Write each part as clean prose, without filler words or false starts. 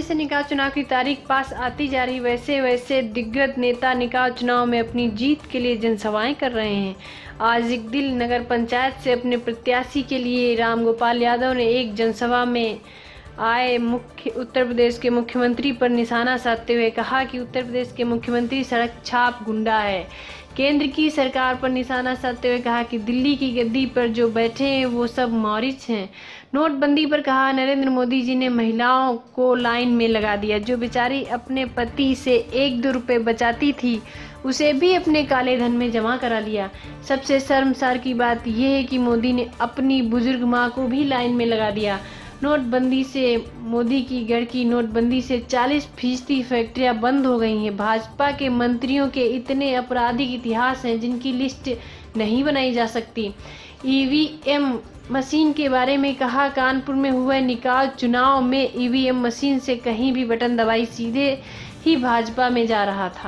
जैसे निकाय चुनाव की तारीख पास आती जा रही वैसे वैसे दिग्गज नेता निकाय चुनाव में अपनी जीत के लिए जनसभाएं कर रहे हैं। आज इकदिल नगर पंचायत से अपने प्रत्याशी के लिए रामगोपाल यादव ने एक जनसभा में आए उत्तर प्रदेश के मुख्यमंत्री पर निशाना साधते हुए कहा कि उत्तर प्रदेश के मुख्यमंत्री सड़क छाप गुंडा है। केंद्र की सरकार पर निशाना साधते हुए कहा कि दिल्ली की गद्दी पर जो बैठे हैं वो सब मॉरिच हैं। नोटबंदी पर कहा नरेंद्र मोदी जी ने महिलाओं को लाइन में लगा दिया। जो बेचारी अपने पति से 1-2 रुपए बचाती थी उसे भी अपने काले धन में जमा करा लिया। सबसे शर्मसार की बात यह है कि मोदी ने अपनी बुजुर्ग माँ को भी लाइन में लगा दिया। नोटबंदी से मोदी की गढ़ की नोटबंदी से 40% फैक्ट्रियां बंद हो गई हैं। भाजपा के मंत्रियों के इतने आपराधिक इतिहास हैं जिनकी लिस्ट नहीं बनाई जा सकती। ईवीएम मशीन के बारे में कहा कानपुर में हुए निकाय चुनाव में ईवीएम मशीन से कहीं भी बटन दबाई सीधे ही भाजपा में जा रहा था।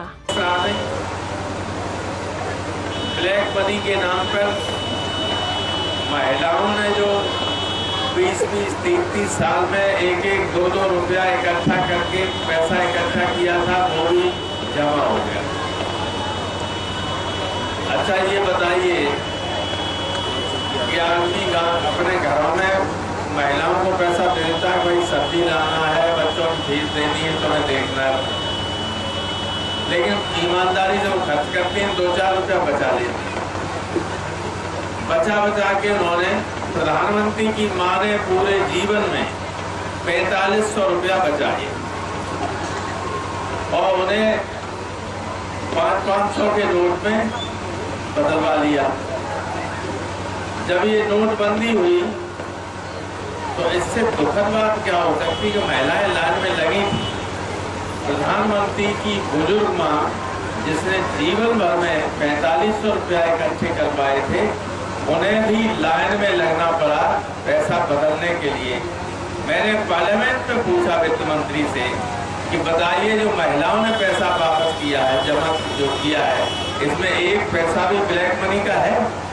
ब्लैक मनी के नाम पर महिलाओं ने जो 20-20, 30-30 साल में 1-1, 2-2 रुपया इकट्ठा करके पैसा इकट्ठा किया था वो भी जमा हो गया। अच्छा ये बताइए कि आदमी अपने घरों में महिलाओं को पैसा देता है, भाई सब्जी लाना है, बच्चों की फीस देनी है, तुम्हें देखना है, लेकिन ईमानदारी से वो खर्च करते हैं, 2-4 रुपया बचा लेते हैं। बचा के उन्होंने प्रधानमंत्री की मां ने पूरे जीवन में 4500 रुपया बचाए और उन्हें 500 के नोट में बदलवा लिया। जब ये नोटबंदी हुई तो इससे दुखद बात क्या हो सकती कि महिलाएं लाइन में लगी थी। प्रधानमंत्री की बुजुर्ग मां जिसने जीवन भर में 4500 रुपया इकट्ठे करवाए थे उन्हें भी लाइन में लगना पड़ा पैसा बदलने के लिए। मैंने पार्लियामेंट में पूछा वित्त मंत्री से कि बताइए जो महिलाओं ने पैसा वापस किया है, जमा जो किया है, इसमें 1 पैसा भी ब्लैक मनी का है?